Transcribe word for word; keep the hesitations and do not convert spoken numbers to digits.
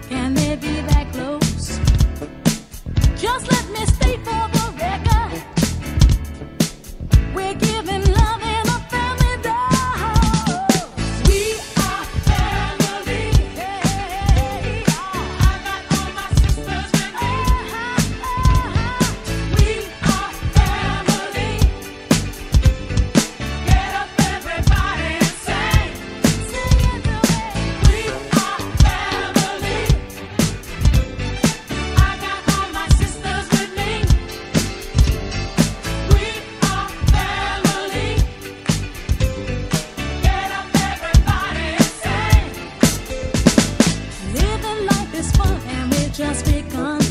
Can they be that close? Just let me state for the record, we're giving love in a family dose. We are family. Hey, I got all my sisters with me. We are family. Get up, everybody, and sing. Sing it to me. We are family. I got all my sisters with me. We are family. Get up, everybody, and sing. Living life is fun, and we just begun.